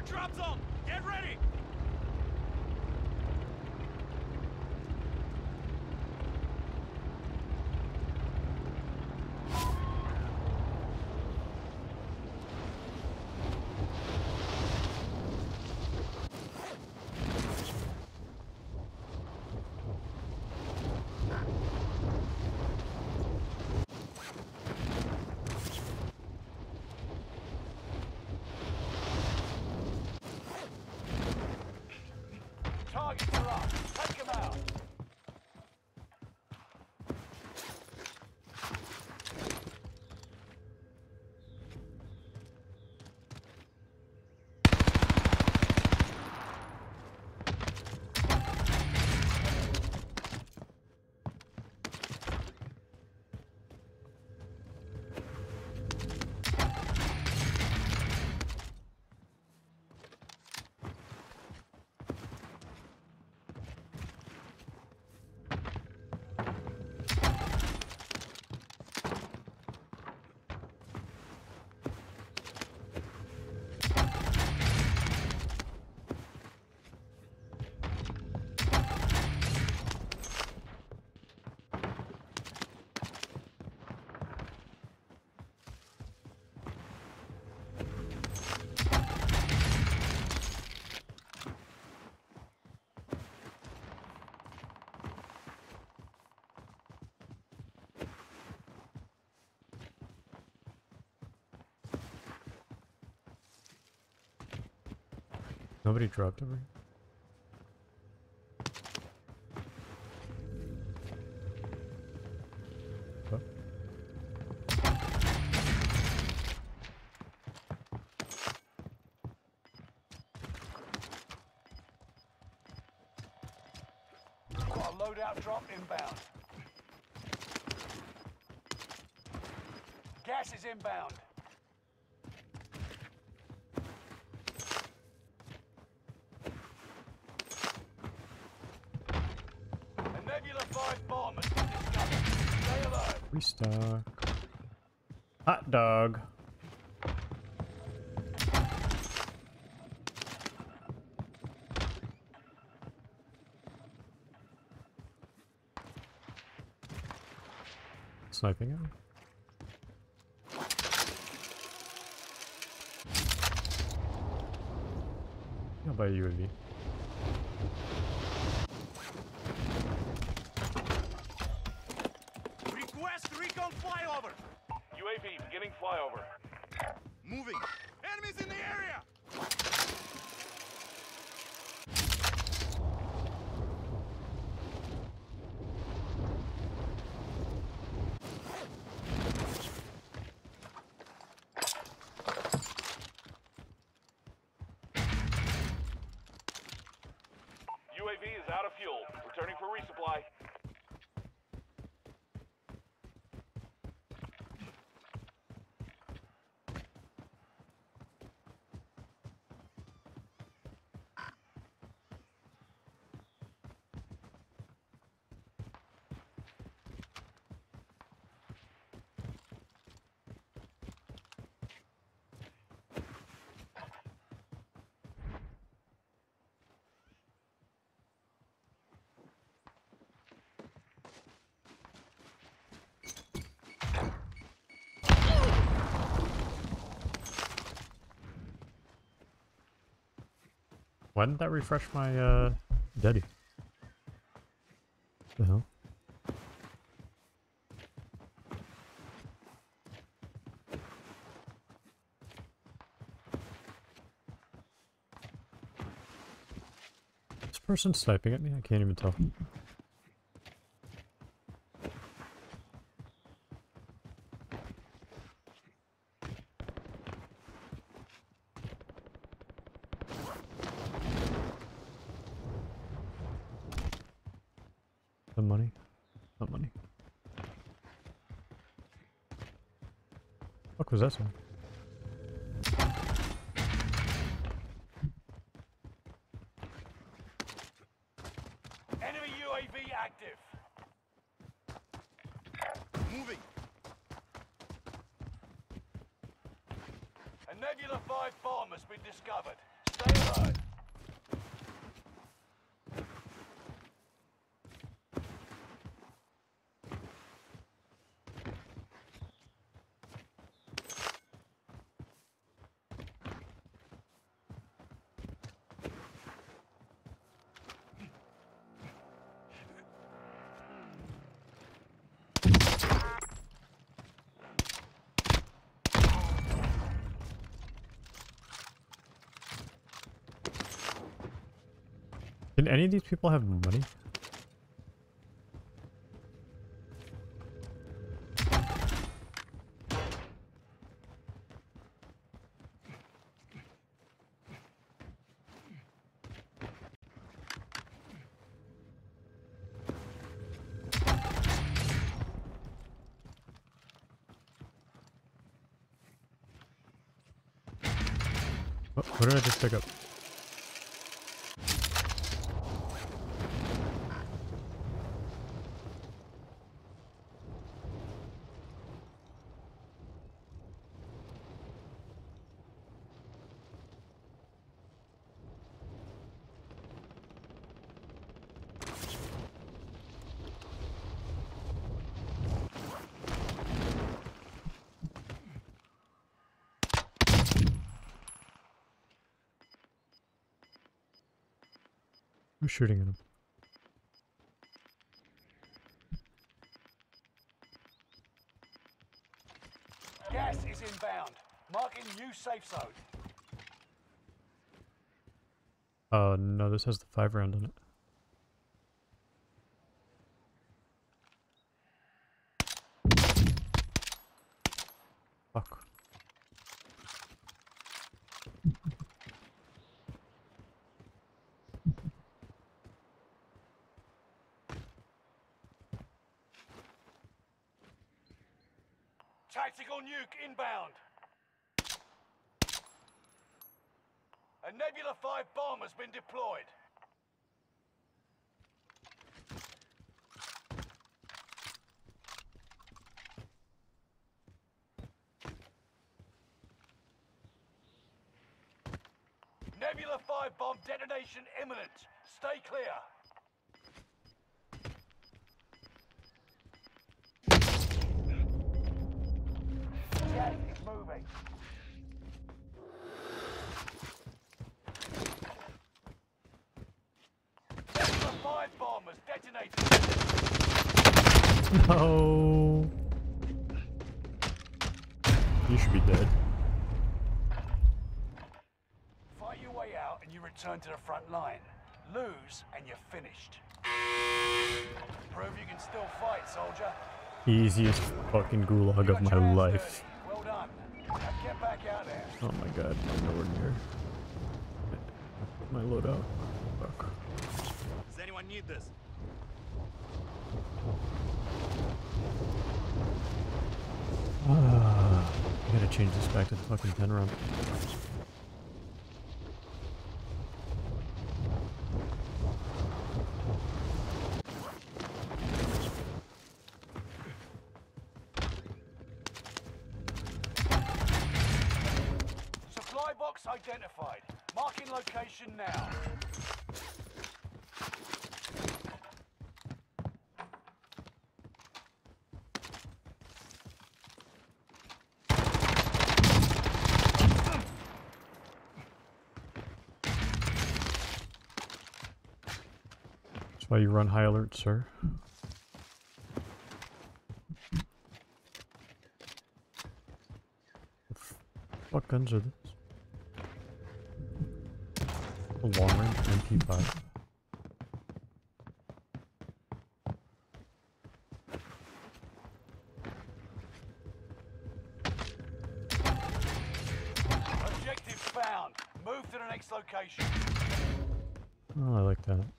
drop zone! Get ready! Targets are up. Take them out. Nobody dropped over here. Oh. Got a loadout drop inbound. Gas is inbound. A Nebula 5 bomb has been discovered. Stay alert. Restock. Hot dog. Sniping him. I'll buy a UAV. Request recon flyover! UAV beginning flyover. Moving! Enemies in the area! UAV is out of fuel. Returning for resupply. Why didn't that refresh my Daddy? The hell? This person sniping at me? I can't even tell. The money? Not money. Fuck was that sound? Enemy UAV active. Moving! A Nebula 5 bomb has been discovered. Stay Did any of these people have money? Oh, what did I just pick up? Who's shooting at him? Gas is inbound. Marking new safe zone. Oh no, this has the 5 round in it. Fuck. Tactical nuke inbound. A Nebula 5 bomb has been deployed. Nebula 5 bomb detonation imminent. Stay clear. Gas is moving. Nebula 5 bomb has detonated. No. You should be dead. Fight your way out and you return to the front line. Lose and you're finished. Prove you can still fight, soldier. Easiest fucking gulag of my life. Well done. Now get back out there. Oh my god, I'm nowhere near my loadout. Fuck. Does anyone need this? I gotta change this back to the fucking 10 round. Supply box identified. Marking location now. That's why you run high alert, sir. What guns are this? A long range MP5. Objective found. Move to the next location. Oh, I like that.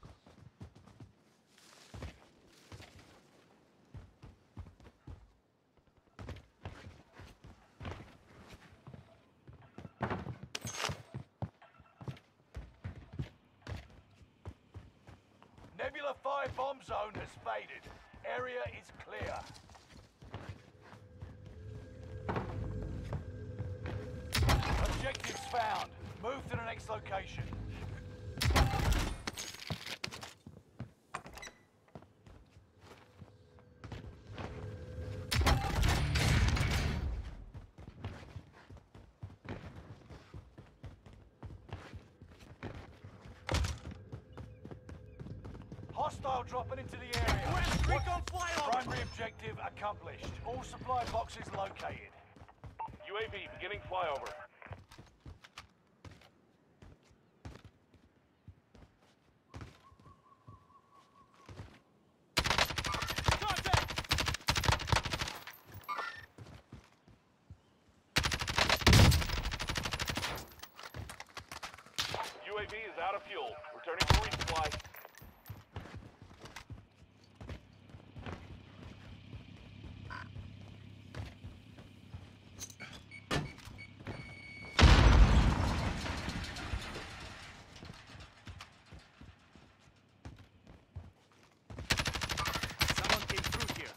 Nebula 5 bomb zone has faded. Area is clear. Objectives found. Move to the next location. Hostile dropping into the area. West recon flyover! Primary objective accomplished. All supply boxes located. UAV beginning flyover. of fuel. Returning for resupply. Someone came through here.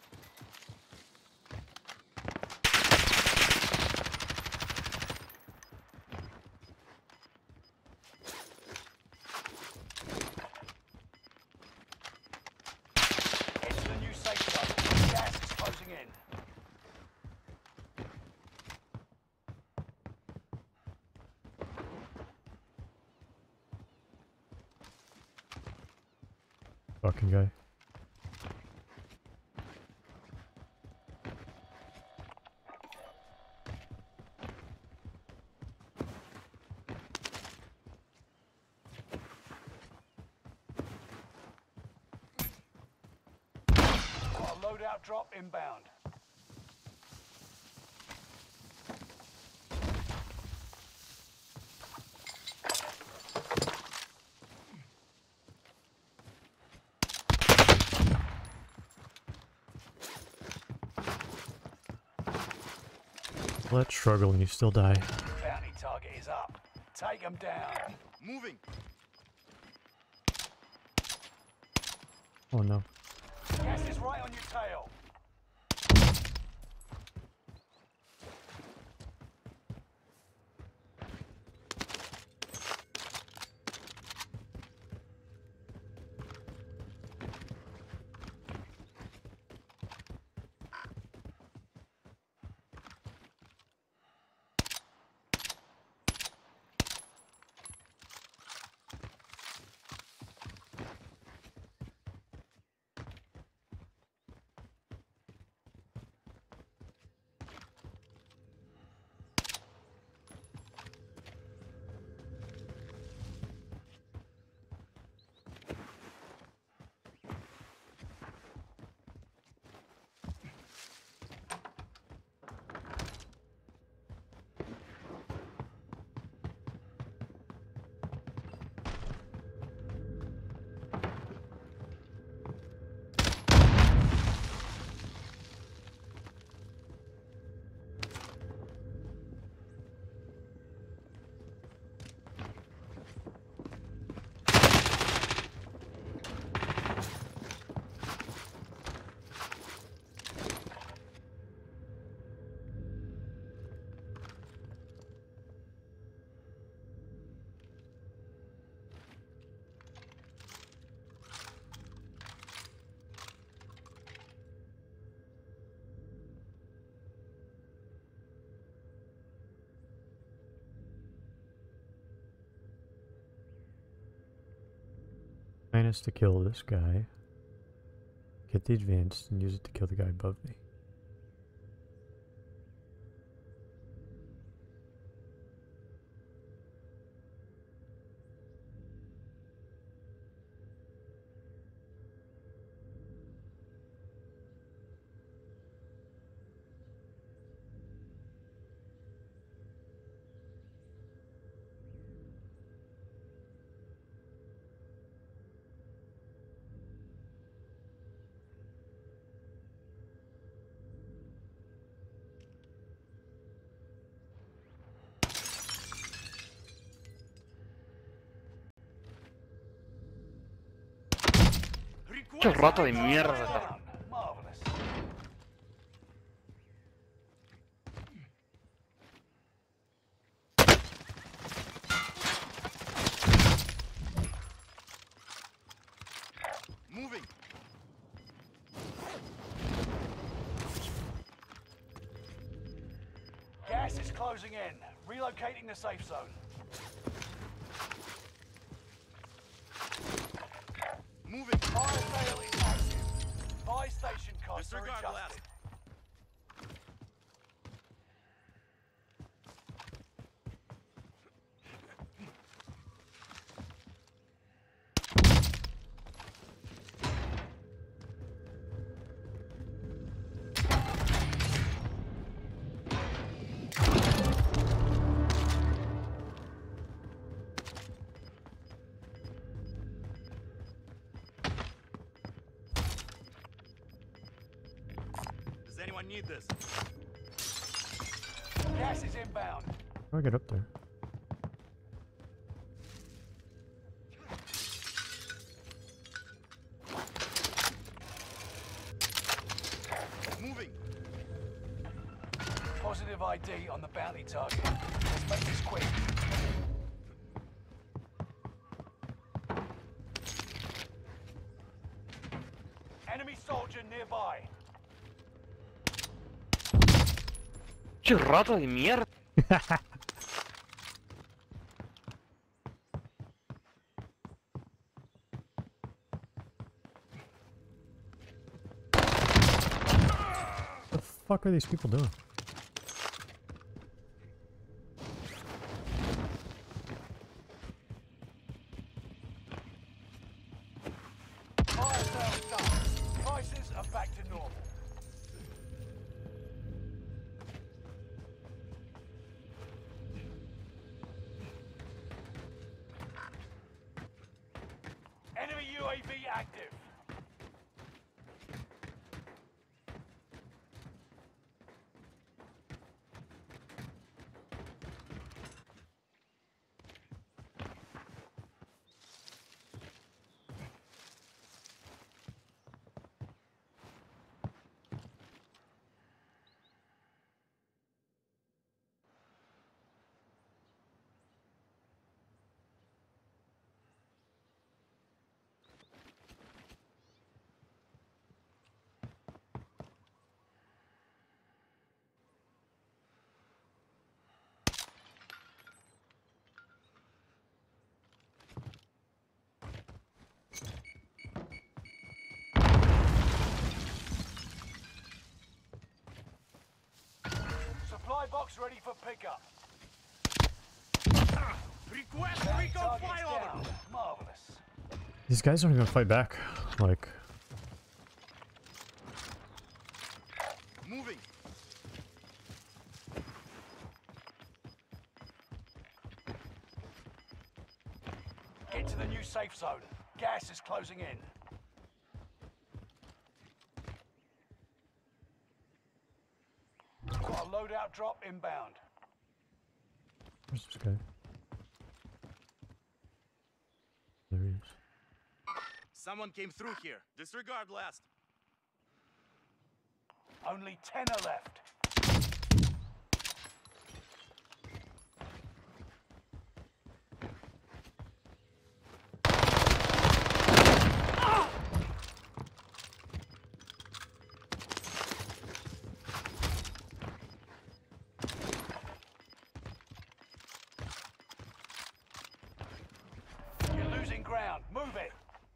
It's the new safe zone. Gas is closing in. Fucking guy. Got a loadout drop inbound. Let's struggle and you still die. Bounty target is up. Take them down. Moving. Oh no. Gas is right on your tail. Plan is to kill this guy, get the advance, and use it to kill the guy above me. Qué rato de mierda. Down. Marvelous. Moving. Gas is closing in. Relocating the safe zone. Moving. Fire sale is active. Buy station costs are Disregard blast. adjusted. anyone need this? Gas is inbound. How do I get up there? Moving. Positive ID on the bounty target. Let's make this quick. Enemy soldier nearby. Che rata de mierda. What the fuck are these people doing? Fire sales done. Prices are back to normal. Enemy UAV active. Supply box ready for pickup. Request Bounty recon targets flyover. down. Marvelous. These guys don't even fight back. Like, Moving. Get to the new safe zone. Gas is closing in. Got a loadout drop inbound. where's this guy? There he is. Someone came through here. Disregard last. Only 10 are left. You're losing ground. Move it.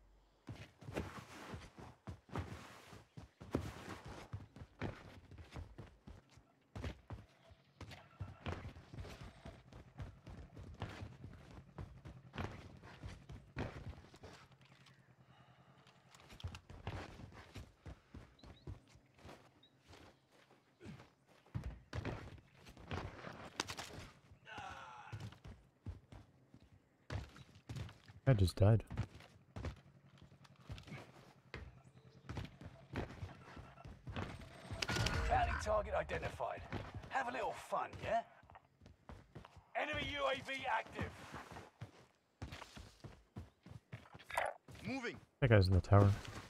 I just died. Bounty target identified. Have a little fun, yeah? Enemy UAV active. Moving. That guy's in the tower.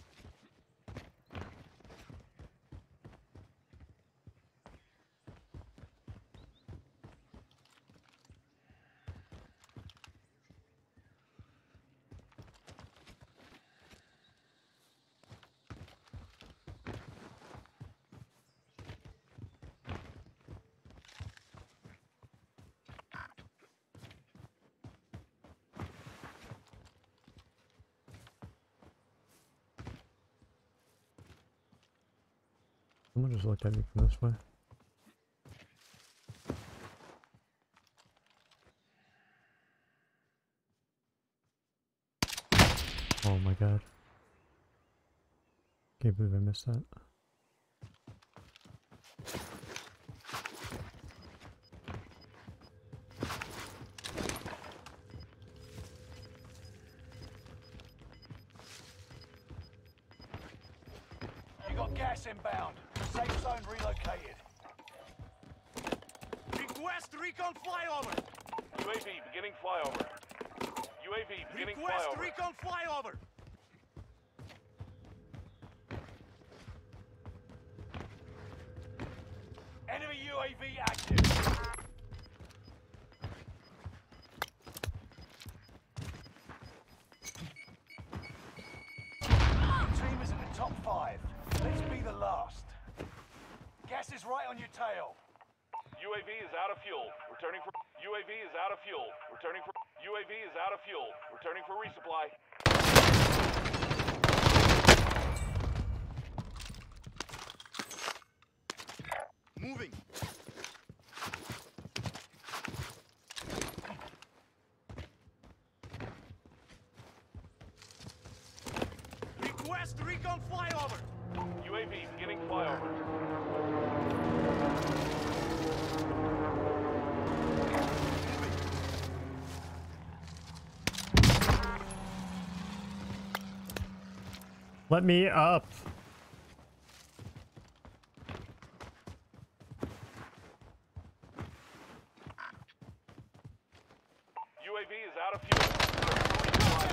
Someone just looked at me from this way. Oh my god. Can't believe I missed that. You got gas inbound. Safe zone relocated. Request recon flyover. UAV beginning flyover. UAV beginning Request flyover. recon flyover. Enemy UAV active. Your team is in the top 5. Let's be the last. Gas is right on your tail. UAV is out of fuel. Returning for UAV is out of fuel. Returning for UAV is out of fuel. Returning for resupply. Moving. Request recon flyover. UAV beginning flyover. Let me up. UAV is out of fuel.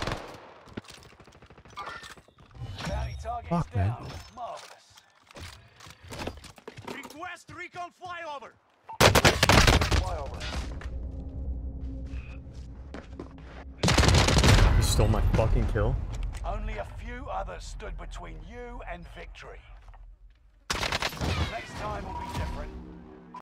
Bounty target Fuck, is man. down. Marvelous. Request recon flyover. Flyover. You stole my fucking kill. Only a few others stood between you and victory. Next time will be different.